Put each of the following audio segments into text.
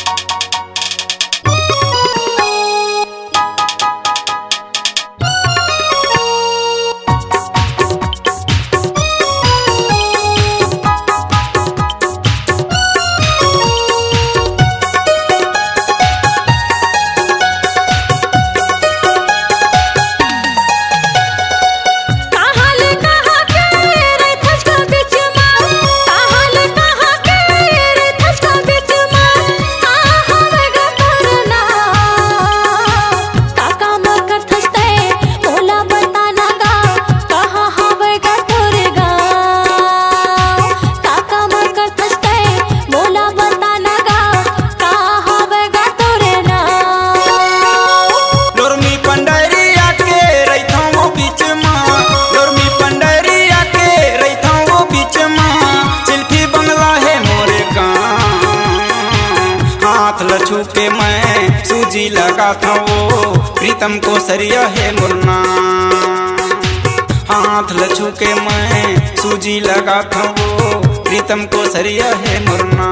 लछू के मैं सूजी लगाता वो प्रीतम को सरिया है मुरना। हाथ लछू के मैं सूजी लगाता वो प्रीतम को सरिया है मुरना।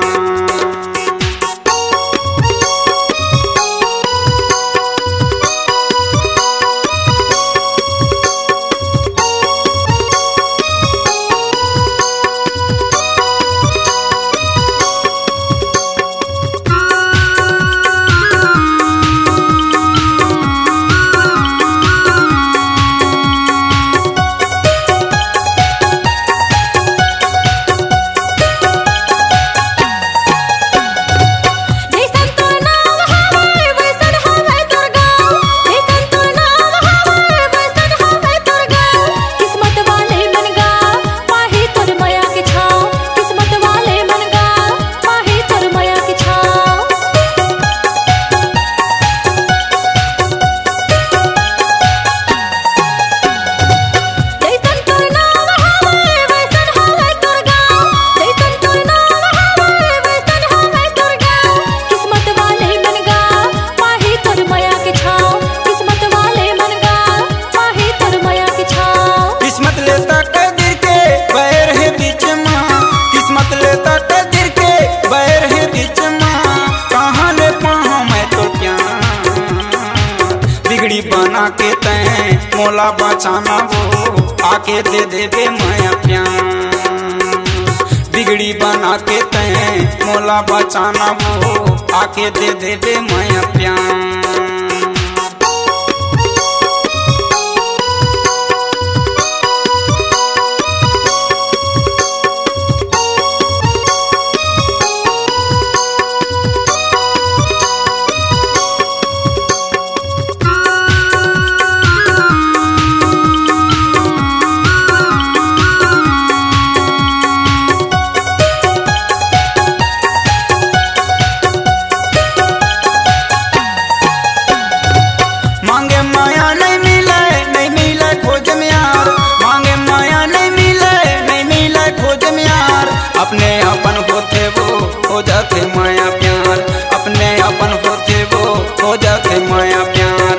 बिगड़ी बना के तैं मोला बचाना वो आके दे देवे मैं प्यार। बिगड़ी बना के तैं मोला बचाना वो आके दे देवे मैं प्यार। अपने अपन होते वो हो जाते माया प्यार। अपने अपन होते वो हो जाते माया प्यार।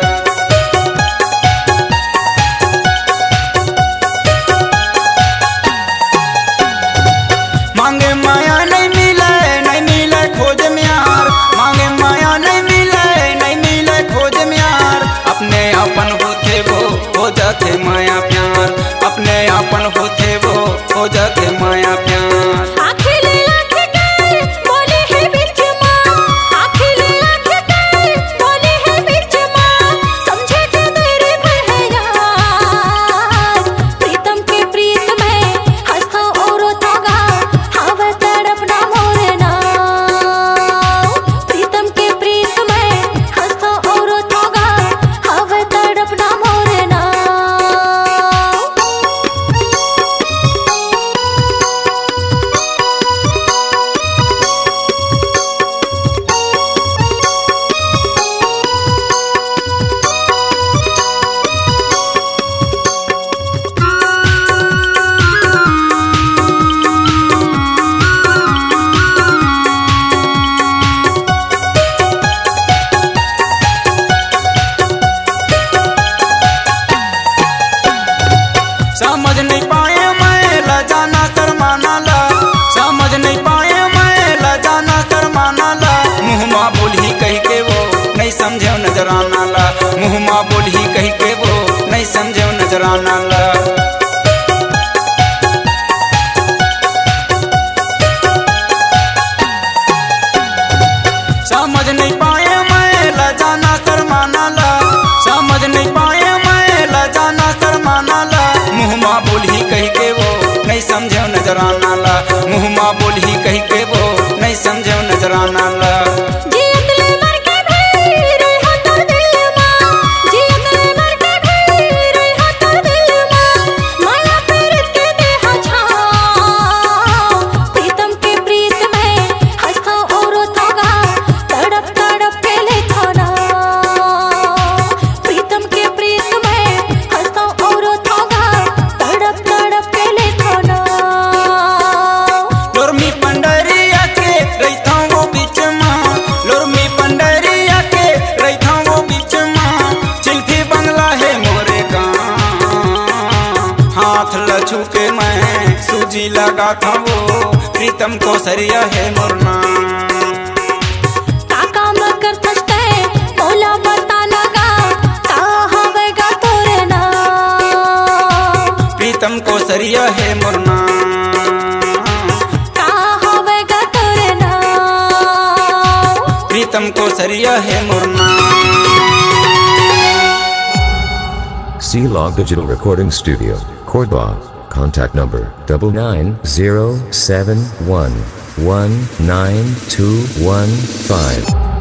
मांगे माया नहीं मिले खोज में यार। मांगे माया नहीं मिले खोज में यार। अपने अपन होते वो हो जाते माया प्यार। अपने अपन होते वो हो जाते माया प्यार। नजराना ला। मुँह मा बोली कही के वो नहीं समझो नजराना ला। छुके मैं सूजी लगा था वो प्रीतम को सरिया है मुरना। काका मकर थस्ते बोला बता लगा कहाँ वेगा तोरे ना। प्रीतम को सरिया है मुरना। कहाँ वेगा तोरे ना। प्रीतम को सरिया है मुरना। C-Log Digital Recording Studio, Cordoba. Contact number 99071192115.